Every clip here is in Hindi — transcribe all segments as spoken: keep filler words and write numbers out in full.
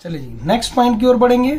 चलिए जी नेक्स्ट पॉइंट की ओर बढ़ेंगे।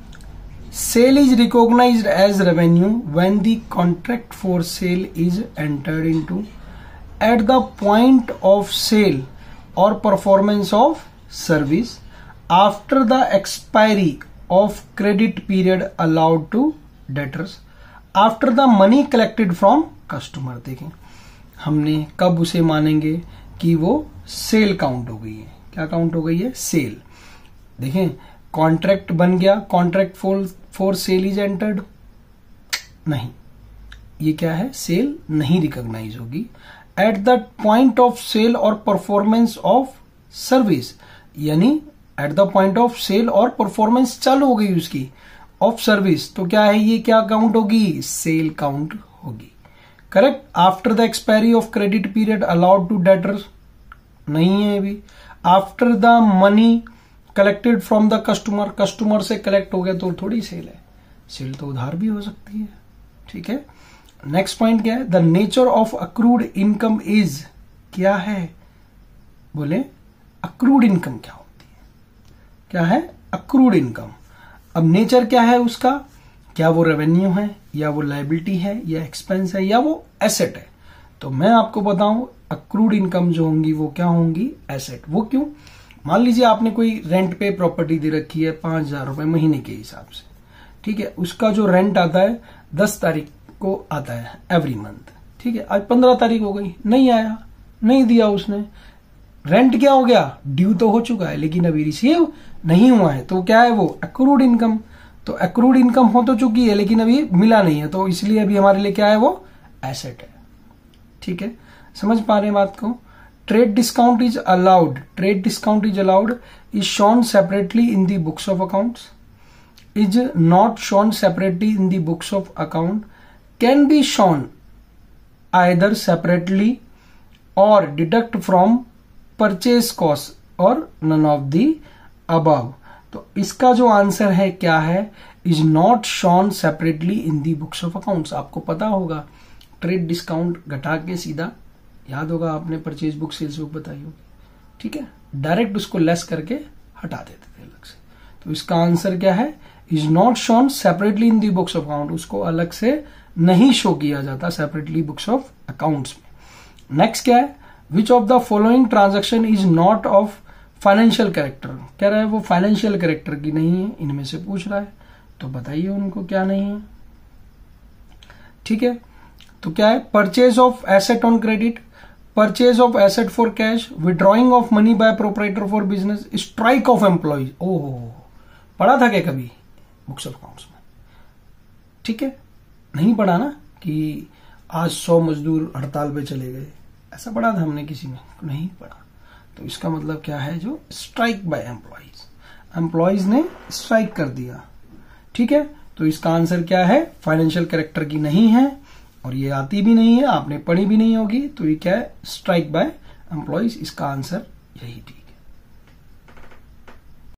Sale is recognised as revenue when the contract for sale is entered into at the point of sale और performance of service after the expiry of credit period allowed to debtors after the money collected from customer. देखें हमने कब उसे मानेंगे कि वो सेल काउंट हो गई है। क्या काउंट हो गई है? सेल। देखें कॉन्ट्रैक्ट बन गया, contract for for sale is entered, नहीं, ये क्या है? सेल नहीं रिकॉग्नाइज होगी। At the point of sale और परफॉर्मेंस ऑफ सर्विस, यानी at the point of sale और परफॉर्मेंस चालू हो गई उसकी ऑफ सर्विस, तो क्या है? ये क्या काउंट होगी? सेल काउंट होगी। Correct. After the expiry of credit period allowed to debtors, नहीं है अभी। After the money collected from the customer, customer से कलेक्ट हो गया तो थोड़ी सेल है, सेल तो उधार भी हो सकती है। ठीक है। नेक्स्ट पॉइंट क्या है? The nature of accrued income is, क्या है? बोले अक्रूड इनकम क्या होती है? क्या है? Accrued income. अब नेचर क्या है उसका? क्या वो रेवेन्यू है, या वो लायबिलिटी है, या एक्सपेंस है, या वो एसेट है? तो मैं आपको बताऊं अक्रूड इनकम जो होंगी वो क्या होंगी? एसेट। वो क्यों? मान लीजिए आपने कोई रेंट पे प्रॉपर्टी दे रखी है पांच हजार रुपए महीने के हिसाब से, ठीक है। उसका जो रेंट आता है दस तारीख को आता है एवरी मंथ, ठीक है। आज पंद्रह तारीख हो गई, नहीं आया, नहीं दिया उसने, रेंट क्या हो गया? ड्यू तो हो चुका है लेकिन अभी रिसीव नहीं हुआ है, तो क्या है वो? Accrued income. तो अक्रूड इनकम हो तो चुकी है लेकिन अभी मिला नहीं है, तो इसलिए अभी हमारे लिए क्या है? वो एसेट है। ठीक है, समझ पा रहे हैं बात को? Trade discount is allowed, trade discount is allowed is shown separately in the books of accounts, is not shown separately in the books of account, can be shown either separately और डिडक्ट फ्रॉम परचेज कॉस्ट और नन ऑफ दी अबव। तो इसका जो आंसर है क्या है? Is not shown separately in the books of accounts. आपको पता होगा ट्रेड डिस्काउंट घटा के सीधा, याद होगा आपने परचेज बुक सेल्स बुक बताई होगी, ठीक है, डायरेक्ट उसको लेस करके हटा देते थे अलग से। तो इसका आंसर क्या है? Is not shown separately in the books of account, उसको अलग से नहीं शो किया जाता सेपरेटली बुक्स ऑफ अकाउंट्स में। नेक्स्ट क्या है? Which of the following transaction is not of financial character, कह रहा है वो फाइनेंशियल कैरेक्टर की नहीं है, इनमें से पूछ रहा है, तो बताइए उनको क्या नहीं है। ठीक है, तो क्या है? Purchase of asset on credit, purchase of asset for cash, withdrawing of money by proprietor for business, strike of employees. ओहो, पढ़ा था क्या कभी बुक्स ऑफ अकाउंट्स में? ठीक है, नहीं पढ़ा ना कि आज सौ मजदूर हड़ताल पे चले गए, ऐसा पढ़ा था हमने किसी में? नहीं पढ़ा। तो इसका मतलब क्या है? जो स्ट्राइक बाय एम्प्लॉइज, एम्प्लॉइज ने स्ट्राइक कर दिया। ठीक है, तो इसका आंसर क्या है? फाइनेंशियल कैरेक्टर की नहीं है और ये आती भी नहीं है, आपने पढ़ी भी नहीं होगी, तो ये क्या है? Strike by employees. इसका आंसर यही थी।